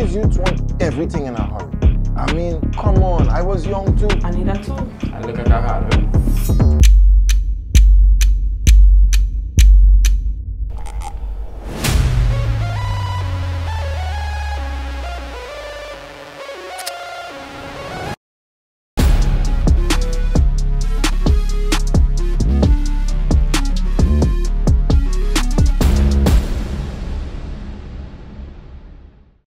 Sometimes youths want everything in a hurry. I mean, come on, I was young too. I need that too. And look at that hard.